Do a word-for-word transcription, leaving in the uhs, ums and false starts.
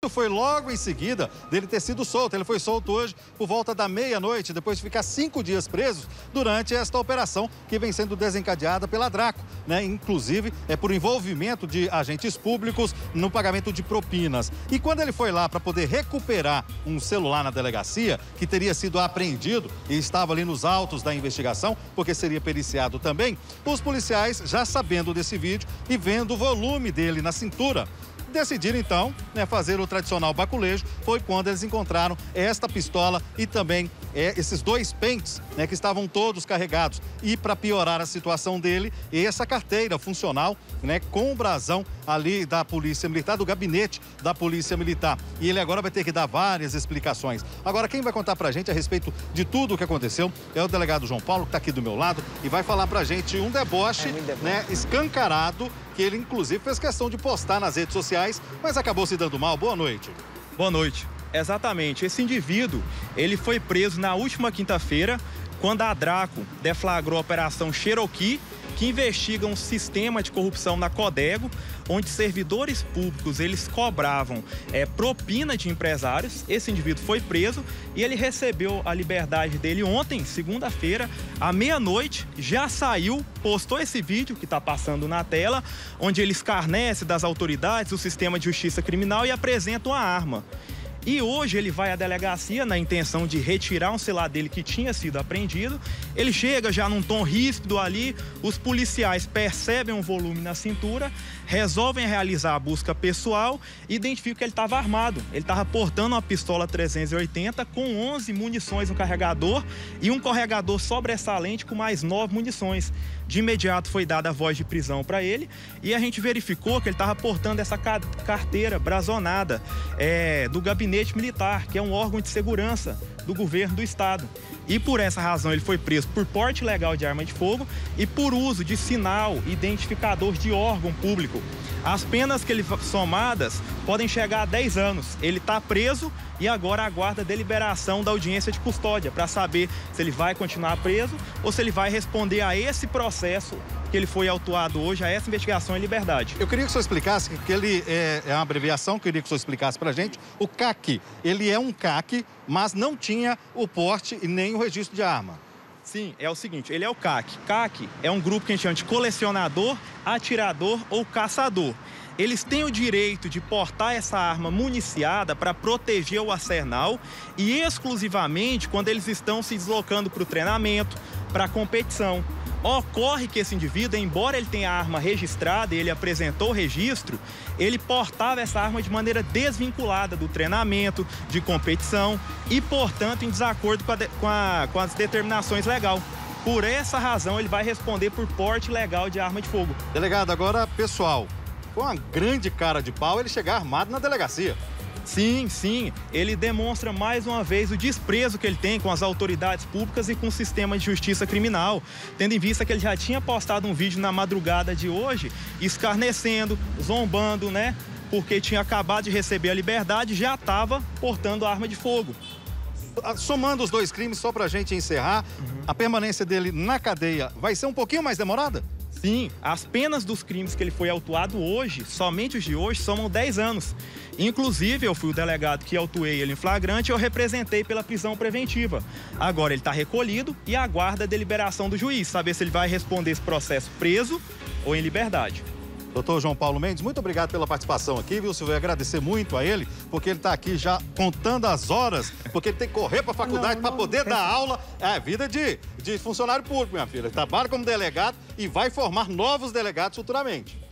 foi logo em seguida dele ter sido solto. Ele foi solto hoje por volta da meia-noite, depois de ficar cinco dias preso durante esta operação que vem sendo desencadeada pela Draco, né? Inclusive, é por envolvimento de agentes públicos no pagamento de propinas. E quando ele foi lá para poder recuperar um celular na delegacia, que teria sido apreendido e estava ali nos autos da investigação, porque seria periciado também, os policiais, já sabendo desse vídeo e vendo o volume dele na cintura, decidiram então, né, fazer o tradicional baculejo. Foi quando eles encontraram esta pistola e também é, esses dois pentes, né, que estavam todos carregados. E para piorar a situação dele, essa carteira funcional, né, com o brasão ali da Polícia Militar, do gabinete da Polícia Militar. E ele agora vai ter que dar várias explicações. Agora, quem vai contar pra gente a respeito de tudo o que aconteceu é o delegado João Paulo, que está aqui do meu lado, e vai falar pra gente um deboche, é né, escancarado, que ele inclusive fez questão de postar nas redes sociais, mas acabou se dando mal. Boa noite. Boa noite. Exatamente. Esse indivíduo, ele foi preso na última quinta-feira, quando a Draco deflagrou a Operação Cherokee, que investiga um sistema de corrupção na Codego, onde servidores públicos eles cobravam é, propina de empresários. Esse indivíduo foi preso e ele recebeu a liberdade dele ontem, segunda-feira, à meia-noite, já saiu, postou esse vídeo que está passando na tela, onde ele escarnece das autoridades, do sistema de justiça criminal e apresenta uma arma. E hoje ele vai à delegacia na intenção de retirar um celular dele que tinha sido apreendido. Ele chega já num tom ríspido ali, os policiais percebem um volume na cintura, resolvem realizar a busca pessoal e identificam que ele estava armado. Ele estava portando uma pistola trezentos e oitenta com onze munições no carregador e um carregador sobressalente com mais nove munições. De imediato foi dada a voz de prisão para ele e a gente verificou que ele estava portando essa carteira brazonada é, do gabinete militar, que é um órgão de segurança do governo do estado. E por essa razão ele foi preso por porte ilegal de arma de fogo e por uso de sinal identificador de órgão público. As penas que ele somadas podem chegar a dez anos. Ele está preso e agora aguarda a deliberação da audiência de custódia para saber se ele vai continuar preso ou se ele vai responder a esse processo que ele foi autuado hoje, a essa investigação em liberdade. Eu queria que o senhor explicasse, que ele é, é uma abreviação, queria que o senhor explicasse pra gente. O C A C, ele é um C A C, mas não tinha o porte e nem o registro de arma. Sim, é o seguinte, ele é o C A C. C A C é um grupo que a gente chama de colecionador, atirador ou caçador. Eles têm o direito de portar essa arma municiada para proteger o arsenal e exclusivamente quando eles estão se deslocando para o treinamento, para a competição. Ocorre que esse indivíduo, embora ele tenha a arma registrada e ele apresentou o registro, ele portava essa arma de maneira desvinculada do treinamento, de competição e, portanto, em desacordo com, a, com, a, com as determinações legais. Por essa razão, ele vai responder por porte ilegal de arma de fogo. Delegado, agora, pessoal, foi uma grande cara de pau ele chegar armado na delegacia. Sim, sim. Ele demonstra mais uma vez o desprezo que ele tem com as autoridades públicas e com o sistema de justiça criminal, tendo em vista que ele já tinha postado um vídeo na madrugada de hoje, escarnecendo, zombando, né? Porque tinha acabado de receber a liberdade e já estava portando arma de fogo. Somando os dois crimes, só pra gente encerrar, uhum. a permanência dele na cadeia vai ser um pouquinho mais demorada? Sim, as penas dos crimes que ele foi autuado hoje, somente os de hoje, somam dez anos. Inclusive, eu fui o delegado que autuei ele em flagrante e eu representei pela prisão preventiva. Agora ele está recolhido e aguarda a deliberação do juiz, saber se ele vai responder esse processo preso ou em liberdade. Doutor João Paulo Mendes, muito obrigado pela participação aqui, viu, Silvio? Agradecer muito a ele, porque ele está aqui já contando as horas, porque ele tem que correr para a faculdade para poder dar aula. É vida de, de funcionário público, minha filha. Ele trabalha como delegado e vai formar novos delegados futuramente.